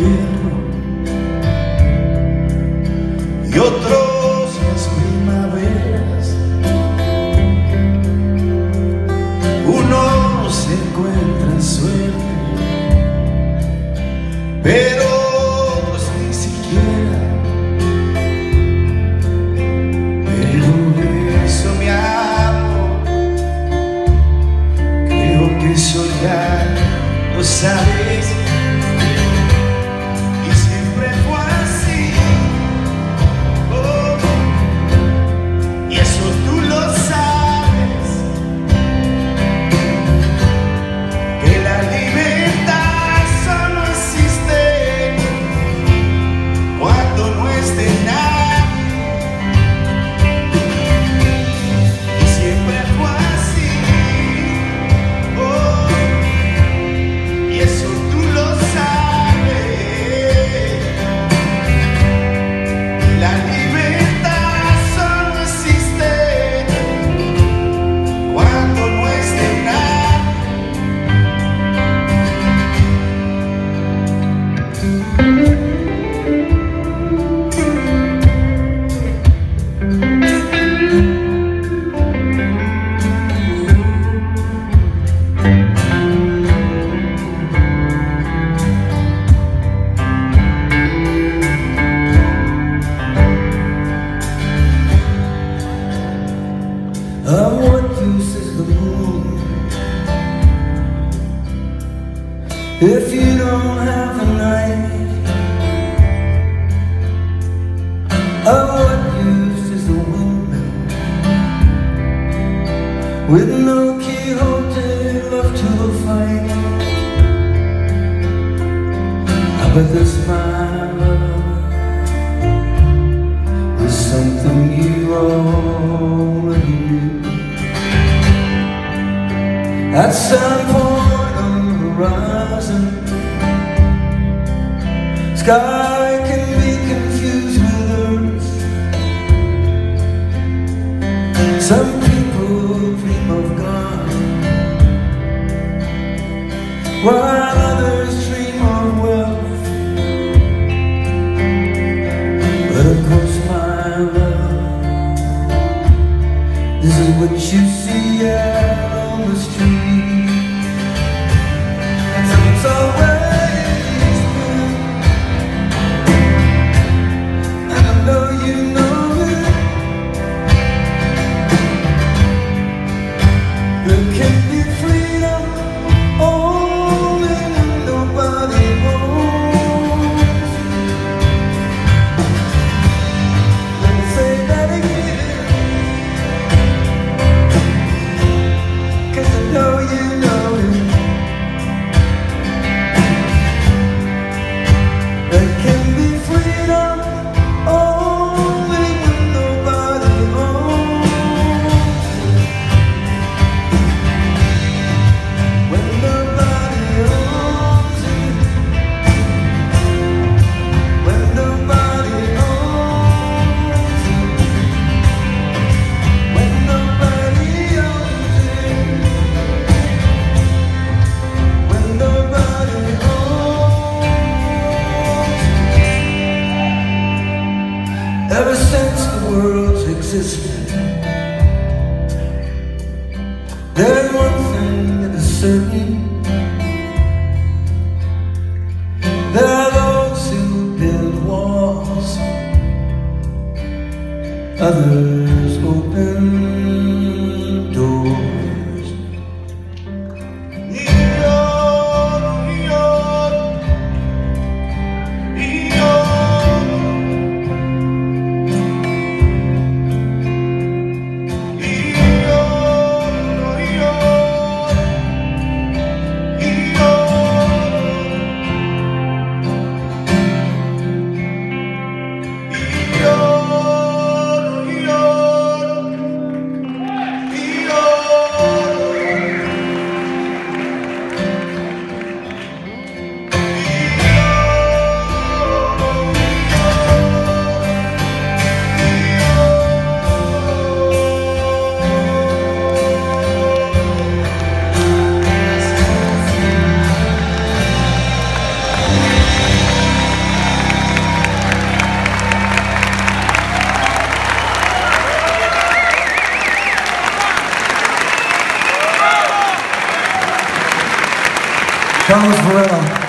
invierno y otros las primaveras. Unos encuentran suerte, pero otros ni siquiera. Pero eso, mi amor, creo que eso ya lo sabes. Y siempre fue así. Oh, y eso tú lo sabes, que la libertad solo existe cuando no es de nadie. Y siempre fue así. Oh, y eso tú lo sabes. La libertad solo existe cuando no es de nadie. Of what use is the moon if you don't have the night? Of what use is the windmill with no keyhole to love to fight? But the smile is something you already knew. At some point on the horizon, sky can be confused with earth. Some people dream of God, while others dream of wealth. But of course, my love, this is what you see out on the street. So it's always been, and I know you know it. There can be freedom only when nobody owns. Let me say that again, 'cause I know you know it. There can be freedom only when nobody owns. When nobody owns it. When nobody owns it. When nobody owns it. When nobody owns it. Ever since the world's existed, there's one thing that is certain. There are those who build walls, others open doors. Yo Carlos Moreno.